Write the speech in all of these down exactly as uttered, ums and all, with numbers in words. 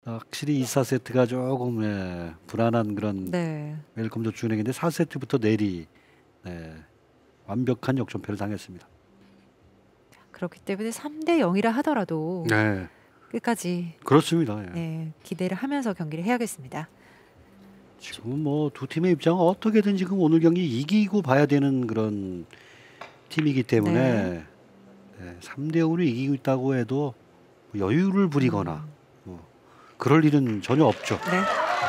확실히 이, 사 세트가 조금 예, 불안한 그런 네. 웰컴 더 준행인데 사 세트부터 내리 네, 완벽한 역전패를 당했습니다. 그렇기 때문에 삼 대 영이라 하더라도 네, 끝까지 그렇습니다. 예. 네, 기대를 하면서 경기를 해야겠습니다. 지금 뭐 두 팀의 입장은 어떻게든 지금 오늘 경기 이기고 봐야 되는 그런 팀이기 때문에 네. 네, 삼 대 영으로 이기고 있다고 해도 여유를 부리거나 음. 뭐 그럴 일은 전혀 없죠. 네.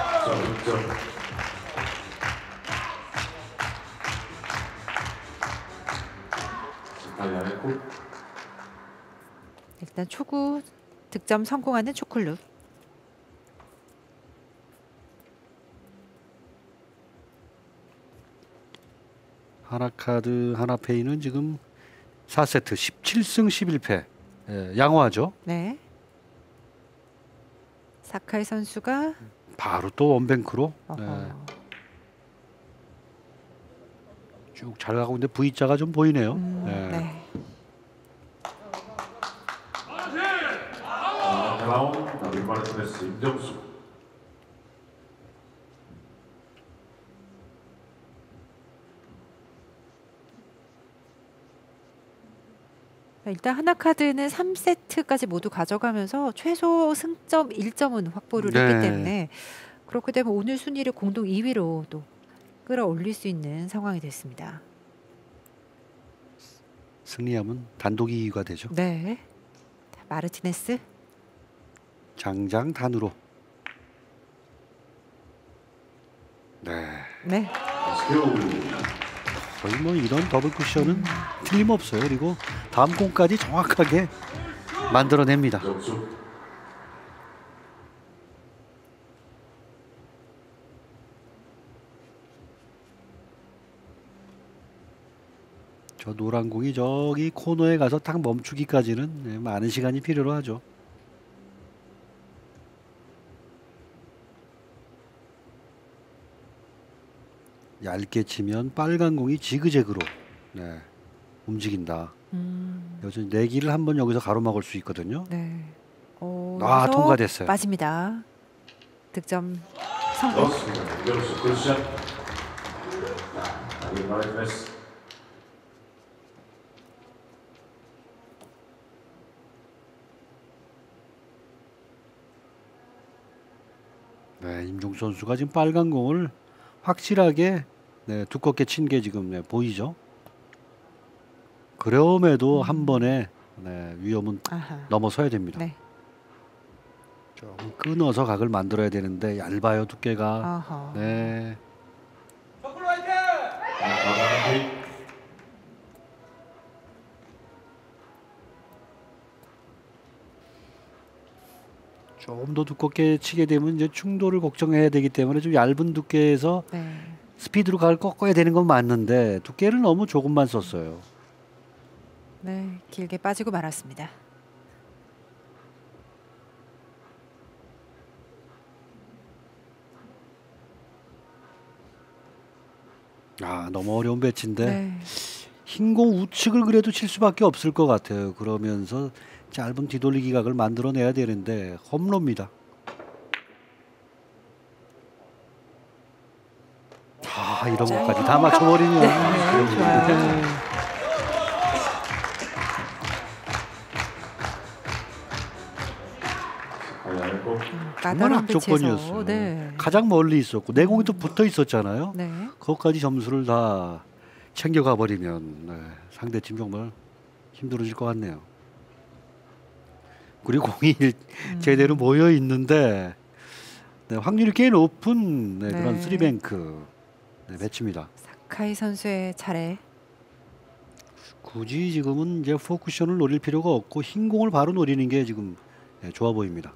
일단 초구 득점 성공하는 초클루. 하나카드 하나페이는 지금 사 세트 십칠 승 십일 패 예, 양호하죠. 네. 사카이 선수가 바로 또 원뱅크로 네, 어허. 쭉 잘 가고 있는데 V자가 좀 보이네요. 음, 네. 네. 일단 하나카드는 삼 세트까지 모두 가져가면서 최소 승점 일 점은 확보를 네. 했기 때문에 그렇게 되면 오늘 순위를 공동 이 위로 또 끌어올릴 수 있는 상황이 됐습니다. 승리하면 단독 이 위가 되죠. 네. 자, 마르티네스. 장장 단으로. 네. 네. 거의 뭐 이런 더블 쿠션은 틀림없어요. 그리고 다음 공까지 정확하게 만들어냅니다. 저 노란 공이 저기 코너에 가서 딱 멈추기까지는 네, 많은 시간이 필요로 하죠. 얇게 치면 빨간 공이 지그재그로 네, 움직인다. 음. 여전히 내기를 한번 여기서 가로막을 수 있거든요. 네. 어, 아, 여기서 통과됐어요. 빠집니다. 득점 성공. 네, 임종 선수가 지금 빨간 공을 확실하게 네, 두껍게 친 게 지금 네, 보이죠. 그럼에도 음. 한 번에 네, 위험은 아하. 넘어서야 됩니다. 네. 좀 끊어서 각을 만들어야 되는데 얇아요 두께가. 아하. 네. 좀 더 두껍게 치게 되면 이제 충돌을 걱정해야 되기 때문에 좀 얇은 두께에서 네. 스피드로 각을 꺾어야 되는 건 맞는데 두께를 너무 조금만 썼어요. 네, 길게 빠지고 말았습니다. 아, 너무 어려운 배치인데 네. 흰공 우측을 그래도 칠 수밖에 없을 것 같아요. 그러면서 짧은 뒤돌리기 각을 만들어내야 되는데 홈런입니다. 아, 이런 것까지 다 맞춰버리면 네, 네, 좋아요. 네. 정말 까다로운 배치에서 악조건이었어요. 네. 가장 멀리 있었고 내 공이 또 붙어 있었잖아요. 네. 그것까지 점수를 다 챙겨가 버리면 네, 상대팀 정말 힘들어질 것 같네요. 그리고 공이 음. 제대로 모여 있는데 네, 확률이 꽤 높은 네, 그런 네. 쓰리뱅크 네, 배치입니다. 사카이 선수의 차례. 굳이 지금은 이제 포쿠션을 노릴 필요가 없고 흰 공을 바로 노리는 게 지금 네, 좋아 보입니다.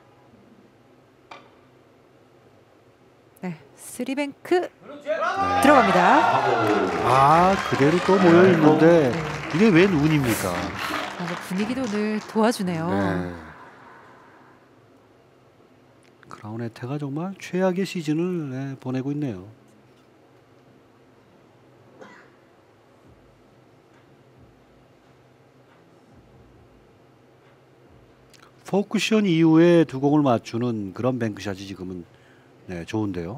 네, 쓰리뱅크 네. 들어갑니다. 아, 그대로 또 모여 있는데 네. 이게 웬 운입니까? 아, 분위기도 오늘 도와주네요. 네. 크라운 에테가 정말 최악의 시즌을 네, 보내고 있네요. 포쿠션 이후에 두 공을 맞추는 그런 뱅크샷이 지금은 네, 좋은데요.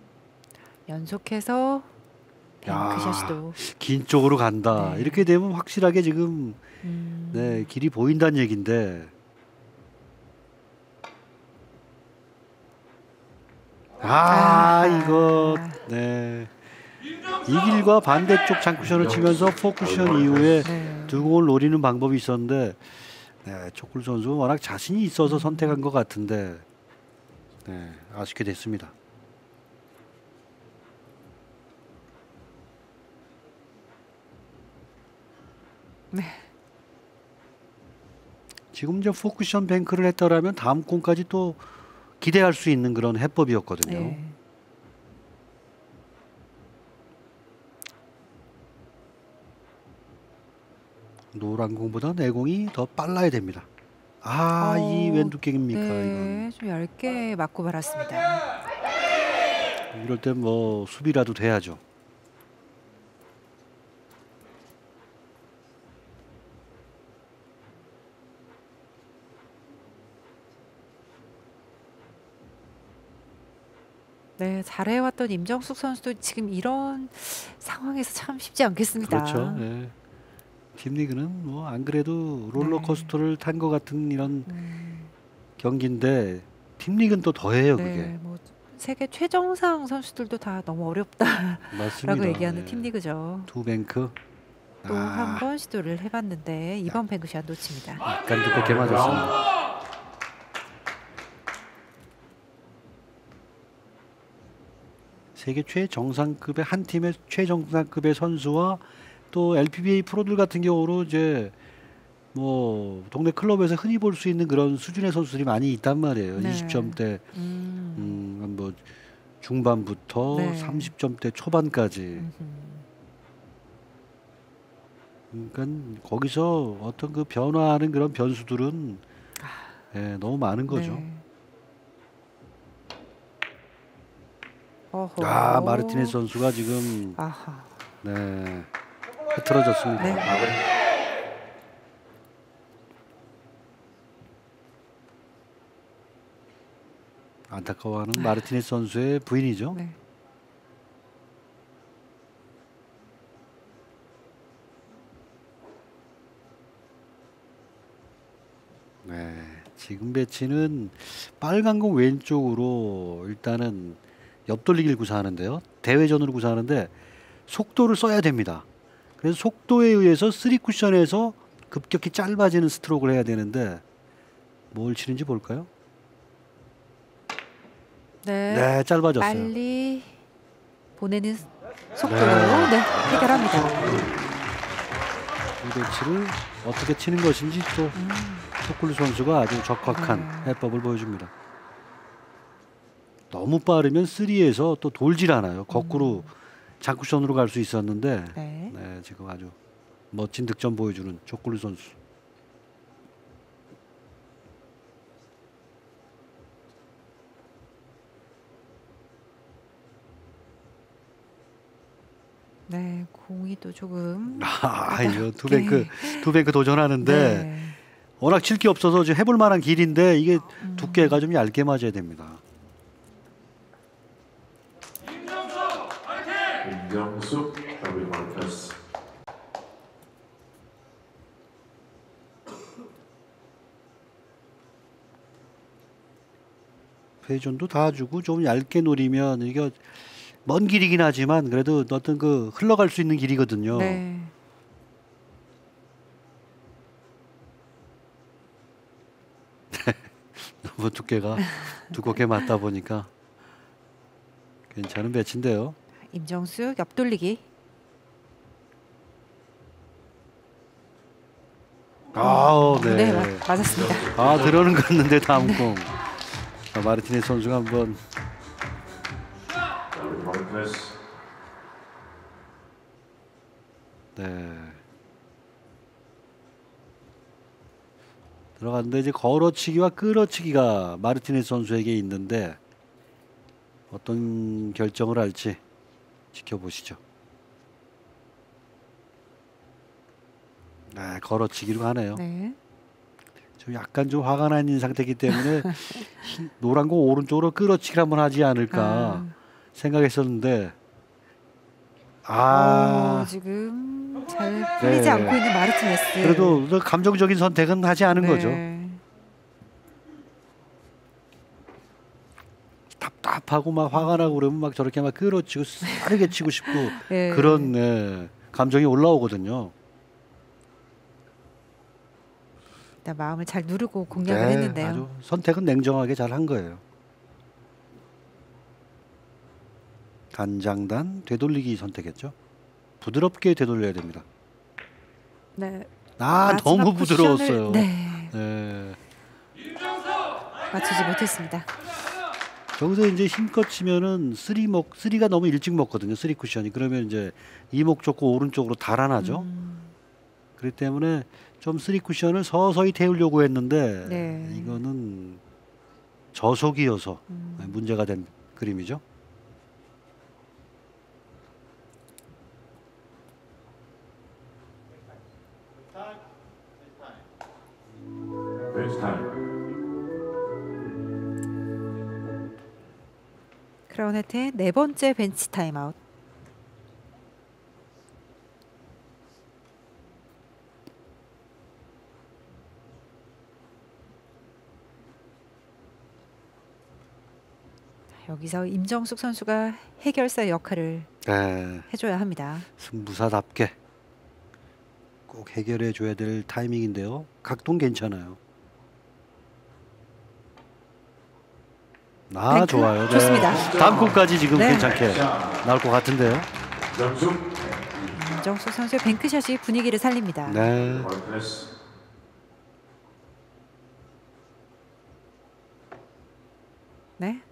연속해서 뱅크샷이 야, 또 긴 쪽으로 간다. 네. 이렇게 되면 확실하게 지금 음. 네, 길이 보인다는 얘긴데. 아, 이거 아하. 네. 이 길과 반대쪽 장쿠션을 치면서 포쿠션 이후에 네. 두 공을 노리는 방법이 있었는데 네, 초콜 선수는 워낙 자신이 있어서 선택한 것 같은데 네, 아쉽게 됐습니다. 네. 지금 이제 포쿠션 뱅크를 했더라면 다음 공까지 또 기대할 수 있는 그런 해법이었거든요. 네. 노란 공보다 내공이 더 빨라야 됩니다. 아, 이 어, 웬 두께입니까 이건. 네, 좀 얇게 맞고 말았습니다. 이럴 땐 뭐 수비라도 돼야죠. 네, 잘해왔던 임정숙 선수도 지금 이런 상황에서 참 쉽지 않겠습니다. 그렇죠. 네. 팀리그는 뭐 안 그래도 네. 롤러코스터를 탄 것 같은 이런 음, 경기인데 팀리그는 또 더해요 그게. 네, 뭐 세계 최정상 선수들도 다 너무 어렵다라고 맞습니다. 얘기하는 네. 팀리그죠. 두 뱅크. 또 한 아, 번 시도를 해봤는데 이번 뱅크샷 놓칩니다. 약간 두껍게 맞았습니다. 세계 최정상급의 한 팀의 최정상급의 선수와 또 엘피비에이 프로들 같은 경우로 이제 뭐 동네 클럽에서 흔히 볼 수 있는 그런 수준의 선수들이 많이 있단 말이에요. 네. 이십 점대 음, 음, 뭐 중반부터 네. 삼십 점대 초반까지. 음흠. 그러니까 거기서 어떤 그 변화하는 그런 변수들은 예, 너무 많은 거죠. 네. 어허. 아, 마르티네스 선수가 지금 아하. 네, 흐트러졌습니다. 네. 안타까워하는 마르티네스 선수의 부인이죠. 네. 네, 지금 배치는 빨간 공 왼쪽으로 일단은 옆돌리기를 구사하는데요. 대회전으로 구사하는데 속도를 써야 됩니다. 그래서 속도에 의해서 쓰리 쿠션에서 급격히 짧아지는 스트로크를 해야 되는데 뭘 치는지 볼까요? 네. 네, 짧아졌어요. 빨리 보내는 속도로 네. 네, 해결합니다. 이 배치를 어떻게 치는 것인지 또 음, 초콜릿 선수가 아주 적확한 네. 해법을 보여줍니다. 너무 빠르면 쓰리에서 또 돌질 않아요. 거꾸로 장쿠션으로 갈 수 있었는데 네. 네, 지금 아주 멋진 득점 보여주는 초콜릿 선수. 네, 공이 또 조금 아, 이거 두 까다롭게. 뱅크 두 뱅크 도전하는데 네. 워낙 칠 게 없어서 지금 해볼 만한 길인데 이게 음, 두께가 좀 얇게 맞아야 됩니다. 임정숙 더블 마르커스. 회전도 다 주고 좀 얇게 노리면 이게 먼 길이긴 하지만 그래도 어떤 그 흘러갈 수 있는 길이거든요. 네. 너무 두께가 두껍게 맞다 보니까 괜찮은 배치인데요. 임정숙 옆돌리기. 아, 네. 네, 맞, 맞았습니다. 아, 들어는 갔는데 다음 공. 자, 마르티네스 선수가 한번 더블 마르커스. 네. 들어갔는데 이제 걸어치기와 끌어치기가 마르티네스 선수에게 있는데 어떤 결정을 할지 지켜보시죠. 네, 걸어치기로 가네요. 네. 좀 약간 좀 화가 나 있는 상태이기 때문에 흰- 노란 공 오른쪽으로 끌어치기를 한번 하지 않을까 아. 생각했었는데 어, 아 지금 잘 풀리지 네. 않고 있는 마르티네스. 그래도 그 감정적인 선택은 하지 않은 네. 거죠. 답답하고 막 화가 나고 그러면 막 저렇게 막 끌어치고 빠르게 치고 싶고 네. 그런 네, 감정이 올라오거든요. 일단 마음을 잘 누르고 공략을 네, 했는데요. 아주 선택은 냉정하게 잘 한 거예요. 단장단 되돌리기 선택했죠. 부드럽게 되돌려야 됩니다. 네. 아 마지막 너무 쿠션을, 부드러웠어요. 네. 네. 맞추지 못했습니다. 저기서 이제 힘껏 치면은 쓰리 먹 쓰리가 너무 일찍 먹거든요. 쓰리 쿠션이 그러면 이제 이목 좁고 오른쪽으로 달아나죠. 음, 그렇기 때문에 좀 쓰리 쿠션을 서서히 태우려고 했는데 네. 이거는 저속이어서 음. 문제가 된 그림이죠. Bench time. 크라운헤트의 네 번째 벤치 타임아웃. 자, 여기서 임정숙 선수가 해결사 역할을 네. 해줘야 합니다. 승부사답게 꼭 해결해 줘야 될 타이밍인데요. 각도는 괜찮아요. 아 뱅크? 좋아요. 네. 좋습니다. 다음 곡까지 지금 네. 괜찮게 나올 것 같은데요. Young-suk, 임정숙 선수의 뱅크샷이 분위기를 살립니다. 네. Martinez. 네.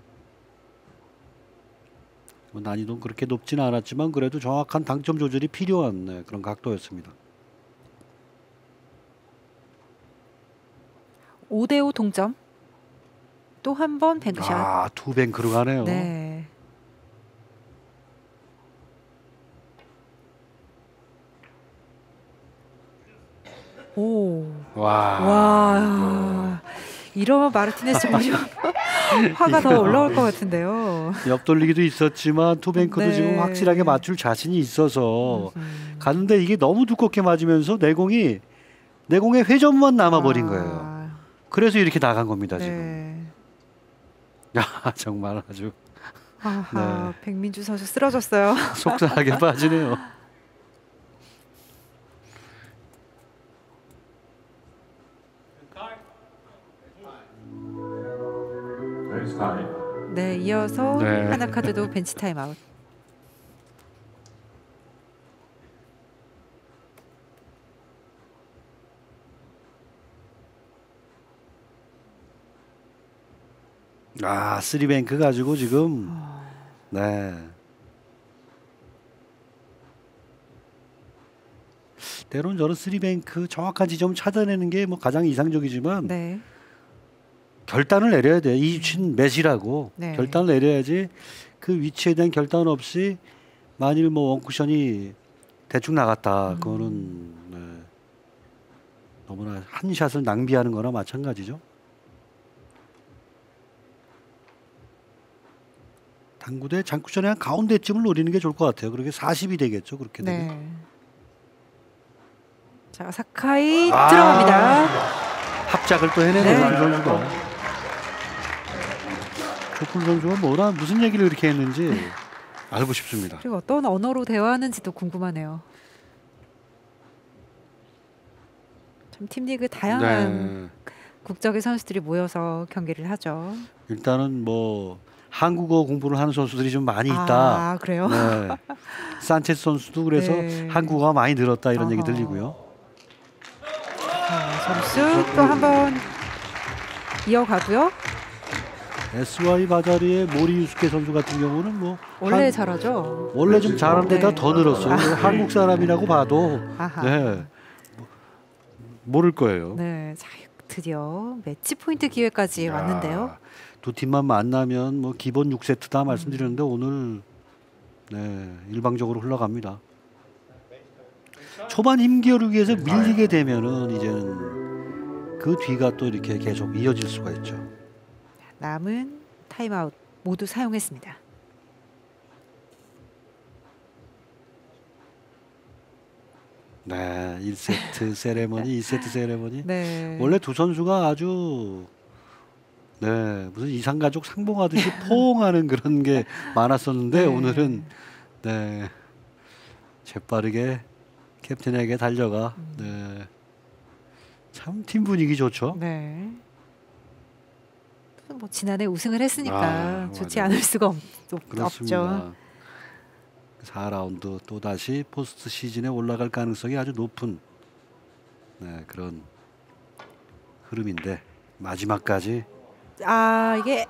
뭐 난이도는 그렇게 높지는 않았지만 그래도 정확한 당점 조절이 필요한 네, 그런 각도였습니다. 오 대 오 동점. 또 한 번 뱅크샷. 아, 투 뱅크로 가네요. 네. 오. 와. 와. 이러면 마르티네스 정말 화가 더 올라올 것 같은데요. 옆돌리기도 있었지만 투 뱅크도 네. 지금 확실하게 맞출 자신이 있어서 음. 가는데 이게 너무 두껍게 맞으면서 내공이 내공의 회전만 남아버린 아, 거예요. 그래서 이렇게 나간 겁니다 지금. 네. 야 정말 아주 아하, 네. 백민주 선수 쓰러졌어요. 속상하게 빠지네요. Bench time. 네, 이어서 네. 하나카드도 벤치 타임아웃. 아 쓰리 뱅크 가지고 지금 네. 때로는 저는 쓰리 뱅크 정확한 지점 찾아내는 게 뭐 가장 이상적이지만 네. 결단을 내려야 돼요. 이 위치는 몇이라고 네. 결단을 내려야지 그 위치에 대한 결단 없이 만일 뭐 원쿠션이 대충 나갔다 음. 그거는 네. 너무나 한 샷을 낭비하는 거나 마찬가지죠. 당구대 장쿠션의 한 가운데쯤을 노리는 게 좋을 것 같아요. 그렇게 사십이 되겠죠. 그렇게 되면. 네. 자, 사카이 아. 들어갑니다. 합작을 또 해내는 네. 조풀 선수가. 조풀 선수가 뭐라 무슨 얘기를 그렇게 했는지 알고 싶습니다. 그리고 어떤 언어로 대화하는지도 궁금하네요. 참 팀리그 다양한 네. 국적의 선수들이 모여서 경기를 하죠. 일단은 뭐 한국어 공부를 하는 선수들이 좀 많이 있다. 아, 그래요? 네. 산체스 선수도 그래서 네. 한국어가 많이 늘었다 이런 어허. 얘기 들리고요. 자, 점수 또 한번 이어가고요. 에스와이 바자리의 모리 유스케 선수 같은 경우는 뭐 원래 한- 잘하죠. 원래 좀 잘하는 데다 네. 더 늘었어요. 아. 한국 사람이라고 봐도 아하. 네. 뭐, 모를 거예요. 네, 자, 드디어 매치 포인트 기회까지 야, 왔는데요. 두 팀만 만나면 뭐 기본 육 세트다 음. 말씀드렸는데 오늘 네, 일방적으로 흘러갑니다. 초반 힘겨루기에서 밀리게 되면은 이제는 그 뒤가 또 이렇게 계속 이어질 수가 있죠. 남은 타임아웃 모두 사용했습니다. 네, 일 세트 세레머니, 이 세트 세레머니. 네. 원래 두 선수가 아주 네 무슨 이상가족 상봉하듯이 포옹하는 그런 게 많았었는데 네. 오늘은 네 재빠르게 캡틴에게 달려가 네, 참 팀 분위기 좋죠. 네. 뭐 지난해 우승을 했으니까 아, 좋지 맞아요. 않을 수가 없, 없, 그렇습니다. 없죠. 사 라운드 또 다시 포스트 시즌에 올라갈 가능성이 아주 높은 네, 그런 흐름인데 마지막까지 아 이게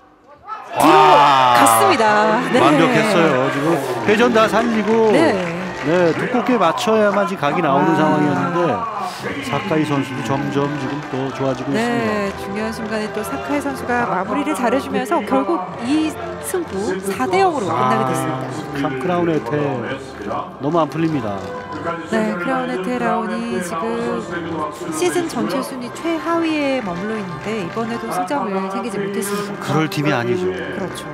와, 갔습니다. 네. 완벽했어요. 지금 회전 다 살리고 네. 네, 두껍게 맞춰야만이 각이 나오는 아. 상황이었는데 사카이 선수도 점점 지금 또 좋아지고 네, 있습니다. 중요한 순간에 또 사카이 선수가 마무리를 잘해주면서 결국 이 승부 사 대 영으로 끝나게 됐습니다. 참 크라운에테 너무 안 풀립니다. 네, 크라운의 테라운이 지금 시즌 전체 순위 최하위에 머물러 있는데 이번에도 승점을 챙기지 못했습니다. 그럴 팀이 아니죠. 그렇죠.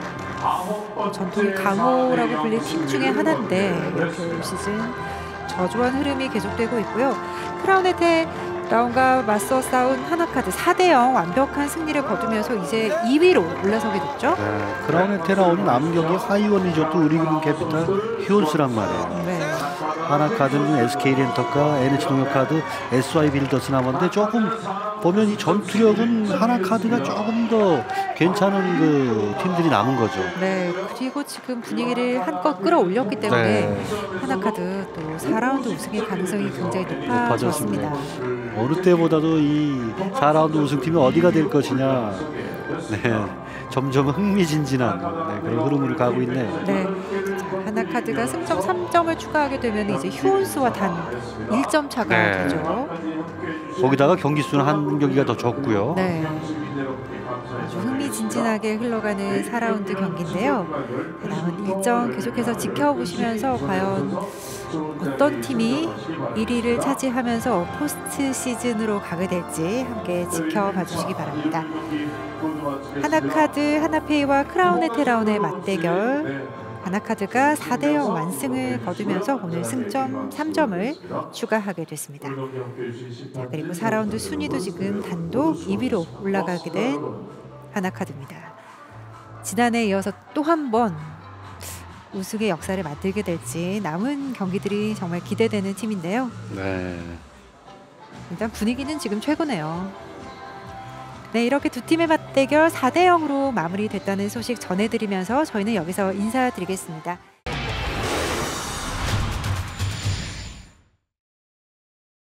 전통의 강호라고 불릴 팀 중에 하나인데 이렇게 올 시즌 저조한 흐름이 계속되고 있고요. 크라운의 테라운과 맞서 싸운 하나카드 사 대 영 완벽한 승리를 거두면서 이제 이 위로 올라서게 됐죠. 네, 크라운에테라온 남은 경기 하이원 리조트 우리금융 캐피탈 휴온스란 말이에요. 네. 하나카드는 에스케이렌터카, 에ヌ에이치농협카드, 에스와이 빌더스 남았는데 조금 보면 이 전투력은 하나카드가 조금 더 괜찮은 그 팀들이 남은 거죠. 네, 그리고 지금 분위기를 한껏 끌어올렸기 때문에 네. 하나카드 또 사 라운드 우승의 가능성이 굉장히 높아졌습니다. 어느 때보다도 이 사 라운드 우승팀이 어디가 될 것이냐. 네, 점점 흥미진진한 네, 그런 흐름으로 가고 있네요. 네, 하나카드가 승점 삼 점을 추가하게 되면 이제 휴온스와 단 일 점 차가 네. 되죠. 거기다가 경기 수는 한 경기가 더 적고요. 네. 아주 흥미진진하게 흘러가는 사 라운드 경기인데요. 남은 일정 계속해서 지켜보시면서 과연 어떤 팀이 일 위를 차지하면서 포스트 시즌으로 가게 될지 함께 지켜봐 주시기 바랍니다. 하나카드, 하나페이와 크라운의 테라운의 맞대결. 하나카드가 사 대 영 완승을 거두면서 오늘 승점 삼 점을 추가하게 됐습니다. 자, 그리고 사 라운드 순위도 지금 단독 이 위로 올라가게 된 하나카드입니다. 지난해에 이어서 또 한 번 우승의 역사를 만들게 될지 남은 경기들이 정말 기대되는 팀인데요. 네. 일단 분위기는 지금 최고네요. 네, 이렇게 두 팀의 맞대결 사 대 영으로 마무리됐다는 소식 전해드리면서 저희는 여기서 인사드리겠습니다.